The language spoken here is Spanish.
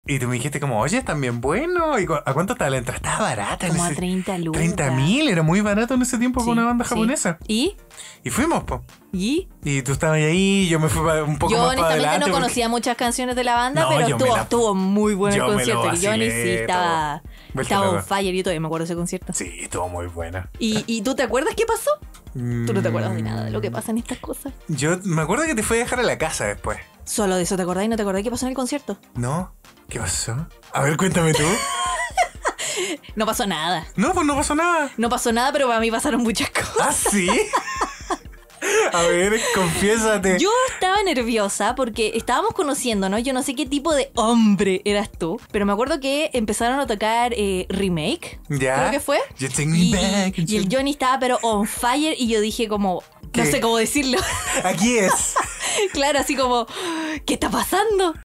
Y tú me dijiste como, oye, están bien buenos. ¿A cuánto estaba la entrada? Estaba barata. Como a 30 lucas. 30.000, era muy barato en ese tiempo para una banda japonesa. ¿Y? Y fuimos, po. ¿Y? Y tú estabas ahí, yo me fui un poco yo más para adelante. Yo honestamente no conocía muchas canciones de la banda, No, pero estuvo muy bueno el yo me lo concierto. Y Johnny vacilé sí estaba todo. on fire. Yo todavía me acuerdo de ese concierto. Sí, estuvo muy buena. ¿Y tú te acuerdas qué pasó? Tú no te acuerdas de nada de lo que pasa en estas cosas. Yo me acuerdo que te fui a dejar a la casa después. Solo de eso te acordás y no te acordás qué pasó en el concierto. ¿No? ¿Qué pasó? A ver, cuéntame tú. No pasó nada. No, pues no pasó nada. No pasó nada, pero para mí pasaron muchas cosas. ¿Ah, sí? A ver, confiésate. Yo estaba nerviosa porque estábamos conociéndonos. Yo no sé qué tipo de hombre eras tú, pero me acuerdo que empezaron a tocar Remake. ¿Ya? Creo que fue. You take me back. Y el Johnny estaba pero on fire y yo dije como... ¿Qué? No sé cómo decirlo. Aquí es. Claro, así como... ¿Qué está pasando?